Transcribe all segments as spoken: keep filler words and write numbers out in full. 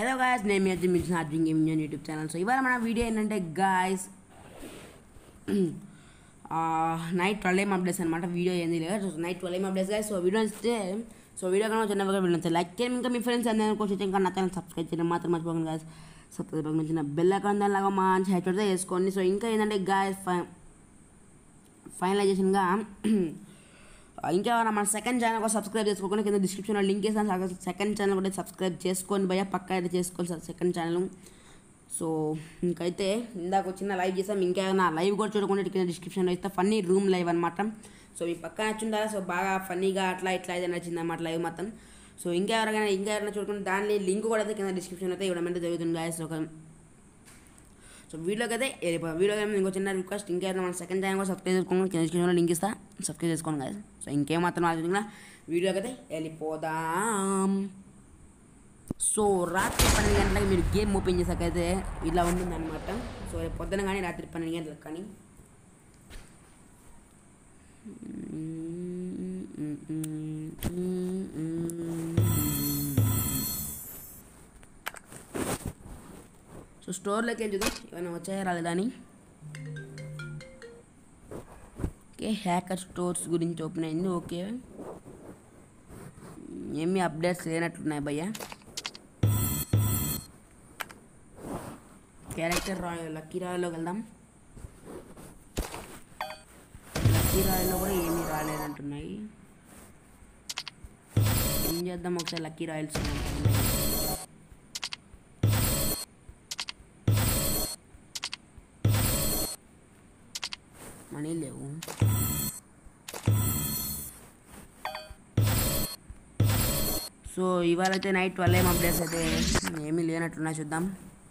Hello guys, నేను మీ అర్జున్ మీరు Arjun gaming zone youtube channel. So ఇవాళ మన వీడియో ఏంటంటే guys night twelve AM updates అనమాట. వీడియో ఏంది లేదు, night twelve AM updates guys. So video ఇస్తే సో వీడియో కన్నా చిన్నగా వీడియో లైక్ చేయండి. ఇంకా మీ ఫ్రెండ్స్ అందరికీ కోసం ఇంకా నా ఛానల్ సబ్స్క్రైబ్ చేయడం మాత్రం మర్చిపోకండి గాయస్. సబ్స్క్రైబ్ మంచి బెల్ అకౌంట్ దానిలాగా మంచి హెచ్ఓడితే వేసుకోండి. సో ఇంకా ఏంటంటే గాయస్ ఫైనలైజేషన్గా ఇంకా మన సెకండ్ ఛానల్ కూడా సబ్స్క్రైబ్ చేసుకోకుండా కింద డిస్క్రిప్షన్లో లింక్ వేసాను. సెకండ్ ఛానల్ కూడా సబ్స్క్రైబ్ చేసుకోండి భయ్య, పక్కా అయితే చేసుకోవాలి సార్ సెకండ్ ఛానల్. సో ఇంకైతే ఇందాక వచ్చిన లైవ్ చేసాం, ఇంకేమైనా లైవ్ కూడా చూడకుండా కింద డిస్క్రిప్షన్లో ఇస్తే ఫన్నీ రూమ్ లైవ్ అనమాట. సో మీ పక్క నచ్చిందా? సో బాగా ఫన్నీగా అట్లా ఇట్లా అయితే నచ్చింది అన్నమాట లైవ్ మొత్తం. సో ఇంకా ఎవరికైనా ఇంకా ఎవరైనా చూడకుండా దాని లింక్ కూడా అయితే కింద డిస్క్రిప్షన్ అయితే ఇవ్వడం అయితే జరుగుతుంది గాయస్. ఒక సో వీడియోకి అయితే వెళ్ళిపోయాం. వీడియో ఇంకో చిన్న రిక్వెస్ట్, ఇంకేమైనా మన సెకండ్ ఛానల్ కూడా సబ్స్క్రైబ్ చేసుకోండి, కింద డిస్క్రిప్షన్లో లింక్ ఇస్తా, సబ్స్క్రైబ్ చేసుకోండి గాయస్. సో ఇంకేం మాత్రం ఆలోచించిన వీడియోకి అయితే వెళ్ళిపోదాం. సో రాత్రి పన్నెండు గంటలకు మీరు గేమ్ ఓపెన్ చేసాకైతే ఇలా ఉంటుంది అనమాట. సో రేపు పొద్దున కానీ రాత్రి పన్నెండు గంటలకు కానీ సో స్టోర్లోకి వెళ్ళి చూద్దాం ఏమైనా వచ్చాయా రాలేదా అని. ఓకే, హ్యాకర్ స్టోర్స్ గురించి ఓపెన్ అయింది. ఓకే, ఏమీ అప్డేట్స్ లేనట్లున్నాయి భయ్య. క్యారెక్టర్ రాయల్ లక్కీ రాయల్లోకి వెళ్దాం. లక్కీ రాయల్లో కూడా ఏమీ రాలేదంటున్నాయి. ఏం చేద్దాం ఒకసారి లక్కీ రాయల్స్ మనీ లేవు. సో ఇవాళ అయితే నైట్ ట్వెల్వ్ ఏం అప్డేట్స్ అయితే ఏమీ లేనట్లున్నాయి, చూద్దాం.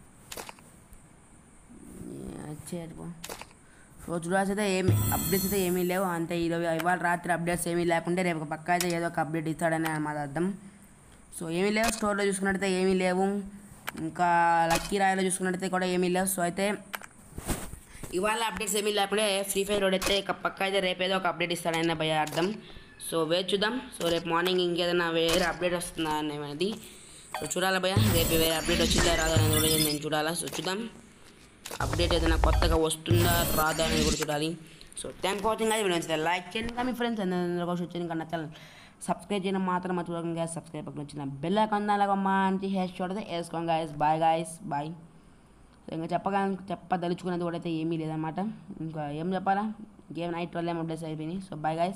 సో చూడాల్సి అయితే ఏమి అప్డేట్స్ అయితే ఏమీ లేవు అంతే. ఈరోజు ఇవాళ రాత్రి అప్డేట్స్ ఏమీ లేకుంటే రేపు పక్క అయితే ఏదో ఒక అప్డేట్ ఇస్తాడని అన్నమాట అర్థం. సో ఏమీ లేవు. స్టోర్లో చూసుకున్నట్టయితే ఏమీ లేవు. ఇంకా లక్కీ రాయలో చూసుకున్నట్టయితే కూడా ఏమీ లేవు. సో అయితే ఇవాళ అప్డేట్స్ ఏమీ లేకుంటే ఫ్రీ ఫైర్ అయితే పక్క అయితే రేపు ఏదో ఒక అప్డేట్ ఇస్తాడని భయ అర్థం. సో వేచి చూద్దాం. సో రేపు మార్నింగ్ ఇంకేదైనా వేరే అప్డేట్ వస్తుందా అనేది సో చూడాలా భయ. రేపు వేరే అప్డేట్ వచ్చిందా రాదా అనేది కూడా నేను చూడాలా. సో చూద్దాం అప్డేట్ ఏదైనా కొత్తగా వస్తుందా రాదా అనేది కూడా చూడాలి. So thank for watching. అది వీడియో లైక్ చేయండి, ఇంకా మీ ఫ్రెండ్స్ అందరూ కోసం వచ్చి ఇంకా నచ్చాలి సబ్స్క్రైబ్ చేయడం మాత్రం మర్చిపోకండి గాయస్. సబ్స్క్రైబ్ పక్కన వచ్చిన బెల్ ఐకాన్ అలాగా మంచి హ్యాష్ చూడదే వేసుకోండి guys. Bye guys, bye. So ఇంకా చెప్పగా చెప్పదలుచుకునేది కూడా అయితే ఏమీ లేదన్నమాట. ఇంకా ఏం చెప్పాలా, game night twelve AM updates అయిపోయినాయి. So bye guys,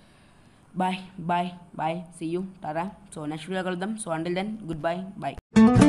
bye bye bye, see you, ta-ra. So next video కలుద్దాం. So until then good bye, bye.